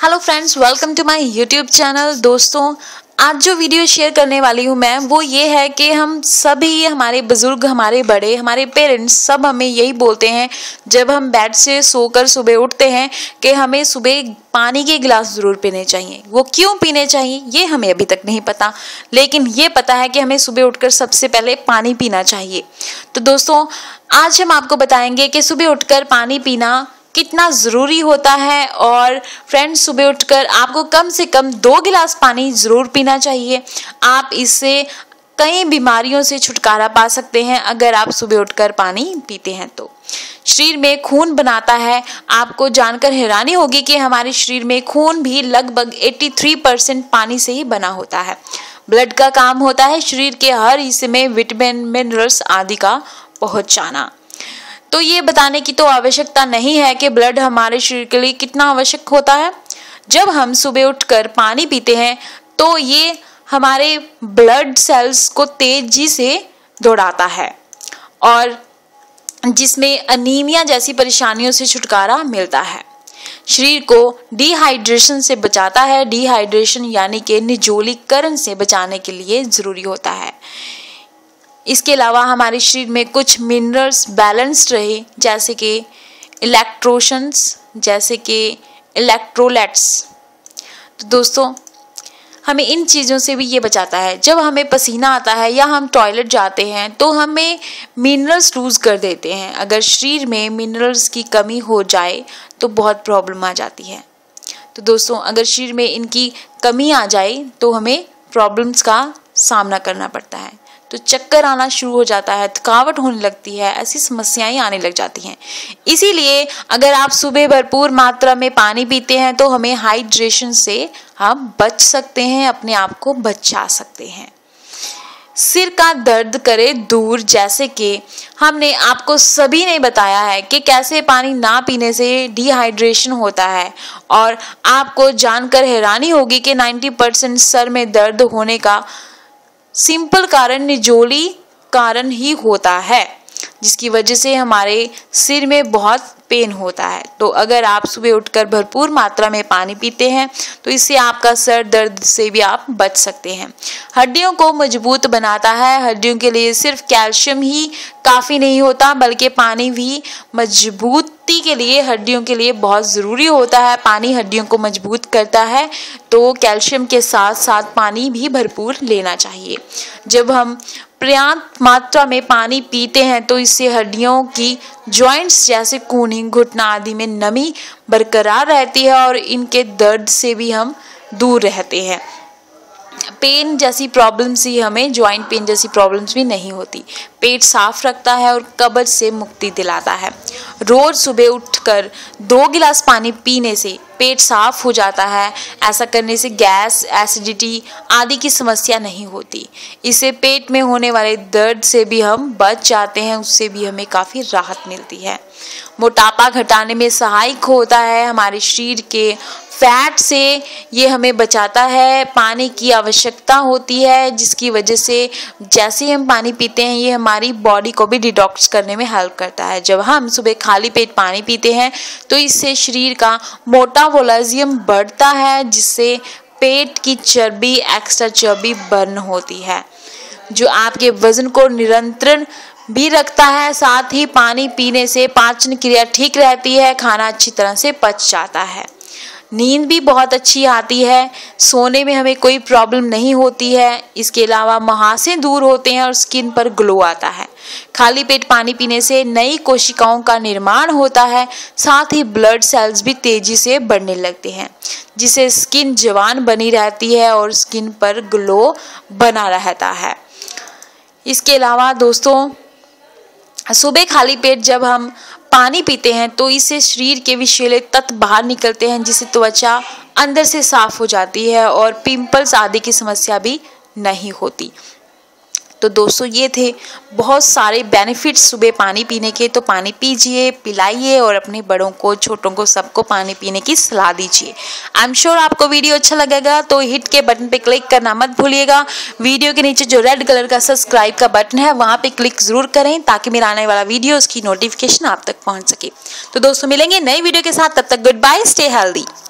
Hello friends, welcome to my YouTube channel. दोस्तों, आज जो वीडियो शेयर करने वाली हूँ मैं वो ये है कि हम सभी, हमारे बुजुर्ग, हमारे बड़े, हमारे पेरेंट्स सब हमें यही बोलते हैं जब हम बेड से सोकर सुबह उठते हैं कि हमें सुबह पानी के गिलास ज़रूर पीने चाहिए। वो क्यों पीने चाहिए ये हमें अभी तक नहीं पता, लेकिन ये पता है कि हमें सुबह उठकर सबसे पहले पानी पीना चाहिए। तो दोस्तों, आज हम आपको बताएंगे कि सुबह उठकर पानी पीना कितना ज़रूरी होता है। और फ्रेंड्स, सुबह उठकर आपको कम से कम 2 गिलास पानी ज़रूर पीना चाहिए। आप इससे कई बीमारियों से छुटकारा पा सकते हैं अगर आप सुबह उठकर पानी पीते हैं तो। शरीर में खून बनाता है। आपको जानकर हैरानी होगी कि हमारे शरीर में खून भी लगभग 83% पानी से ही बना होता है। ब्लड का काम होता है शरीर के हर हिस्से में विटामिन, मिनरल्स आदि का पहुँचाना। तो ये बताने की तो आवश्यकता नहीं है कि ब्लड हमारे शरीर के लिए कितना आवश्यक होता है। जब हम सुबह उठकर पानी पीते हैं तो ये हमारे ब्लड सेल्स को तेजी से दौड़ाता है और जिसमें अनीमिया जैसी परेशानियों से छुटकारा मिलता है। शरीर को डिहाइड्रेशन से बचाता है। डिहाइड्रेशन यानी कि निजोलीकरण से बचाने के लिए ज़रूरी होता है। इसके अलावा हमारे शरीर में कुछ मिनरल्स बैलेंस्ड रहे, जैसे कि इलेक्ट्रोशंस, जैसे कि इलेक्ट्रोलाइट्स। तो दोस्तों, हमें इन चीज़ों से भी ये बचाता है। जब हमें पसीना आता है या हम टॉयलेट जाते हैं तो हमें मिनरल्स लूज़ कर देते हैं। अगर शरीर में मिनरल्स की कमी हो जाए तो बहुत प्रॉब्लम आ जाती है। तो दोस्तों, अगर शरीर में इनकी कमी आ जाए तो हमें प्रॉब्लम्स का सामना करना पड़ता है। तो चक्कर आना शुरू हो जाता है, थकावट होने लगती है, ऐसी समस्याएं आने लग जाती हैं। इसीलिए अगर आप सुबह भरपूर मात्रा में पानी पीते हैं तो हमें हाइड्रेशन से हम बच सकते हैं, अपने आप को बचा सकते हैं। सिर का दर्द करे दूर, जैसे कि हमने आपको सभी ने बताया है कि कैसे पानी ना पीने से डिहाइड्रेशन होता है। और आपको जानकर हैरानी होगी कि 90% सर में दर्द होने का सिंपल कारण निजोली कारण ही होता है, जिसकी वजह से हमारे सिर में बहुत पेन होता है। तो अगर आप सुबह उठकर भरपूर मात्रा में पानी पीते हैं तो इससे आपका सर दर्द से भी आप बच सकते हैं। हड्डियों को मजबूत बनाता है। हड्डियों के लिए सिर्फ कैल्शियम ही काफ़ी नहीं होता, बल्कि पानी भी मजबूती के लिए, हड्डियों के लिए बहुत ज़रूरी होता है। पानी हड्डियों को मजबूत करता है, तो कैल्शियम के साथ साथ पानी भी भरपूर लेना चाहिए। जब हम पर्याप्त मात्रा में पानी पीते हैं तो इससे हड्डियों की जॉइंट्स जैसे कूहनी, घुटना आदि में नमी बरकरार रहती है और इनके दर्द से भी हम दूर रहते हैं। पेन जैसी प्रॉब्लम्स ही हमें, जॉइंट पेन जैसी प्रॉब्लम्स भी नहीं होती। पेट साफ रखता है और कब्ज से मुक्ति दिलाता है। रोज़ सुबह उठकर 2 गिलास पानी पीने से पेट साफ हो जाता है। ऐसा करने से गैस, एसिडिटी आदि की समस्या नहीं होती। इससे पेट में होने वाले दर्द से भी हम बच जाते हैं, उससे भी हमें काफ़ी राहत मिलती है। मोटापा घटाने में सहायक होता है। हमारे शरीर के फैट से ये हमें बचाता है। पानी की आवश्यकता होती है, जिसकी वजह से जैसे ही हम पानी पीते हैं ये हमारी बॉडी को भी डिटॉक्स करने में हेल्प करता है। जब हम सुबह खाली पेट पानी पीते हैं तो इससे शरीर का मेटाबॉलिज्म बढ़ता है, जिससे पेट की चर्बी, एक्स्ट्रा चर्बी बर्न होती है, जो आपके वजन को नियंत्रण भी रखता है। साथ ही पानी पीने से पाचन क्रिया ठीक रहती है, खाना अच्छी तरह से पच जाता है। नींद भी बहुत अच्छी आती है। सोने में हमें कोई प्रॉब्लम नहीं होती है। इसके अलावा मुहासे दूर होते हैं और स्किन पर ग्लो आता है। खाली पेट पानी पीने से नई कोशिकाओं का निर्माण होता है। साथ ही ब्लड सेल्स भी तेजी से बढ़ने लगते हैं, जिससे स्किन जवान बनी रहती है और स्किन पर ग्लो बना रहता है। इसके अलावा दोस्तों, सुबह खाली पेट जब हम पानी पीते हैं तो इससे शरीर के विषैले तत्व बाहर निकलते हैं, जिससे त्वचा अंदर से साफ हो जाती है और पिंपल्स आदि की समस्या भी नहीं होती। तो दोस्तों, ये थे बहुत सारे बेनिफिट्स सुबह पानी पीने के। तो पानी पीजिए, पिलाइए और अपने बड़ों को, छोटों को, सबको पानी पीने की सलाह दीजिए। आई एम श्योर आपको वीडियो अच्छा लगेगा, तो हिट के बटन पे क्लिक करना मत भूलिएगा। वीडियो के नीचे जो रेड कलर का सब्सक्राइब का बटन है वहाँ पे क्लिक ज़रूर करें, ताकि मेरा आने वाला वीडियो उसकी नोटिफिकेशन आप तक पहुँच सके। तो दोस्तों, मिलेंगे नई वीडियो के साथ, तब तक गुड बाय, स्टे हेल्दी।